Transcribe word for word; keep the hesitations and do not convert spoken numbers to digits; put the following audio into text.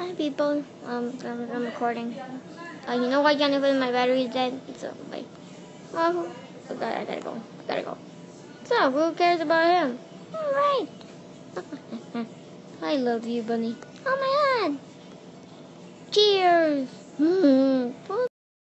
Hi people, um, I'm, I'm recording. Uh, you know why, Jennifer? My battery's dead. So like, oh, okay, I gotta go. I gotta go. So who cares about him? All right. I love you, bunny. Oh my God. Cheers.